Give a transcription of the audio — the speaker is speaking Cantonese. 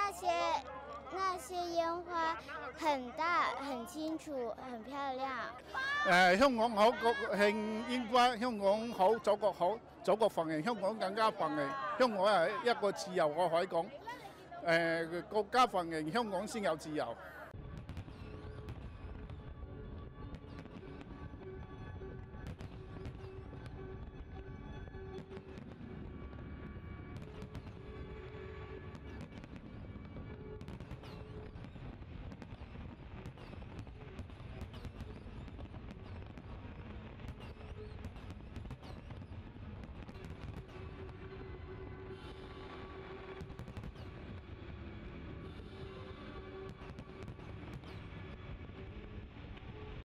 那些烟花很大、很清楚、很漂亮。 香港好，國慶煙花，香港好，祖國好，祖國繁榮，香港更加繁榮。香港係一個自由嘅海港，國家繁榮，香港先有自由。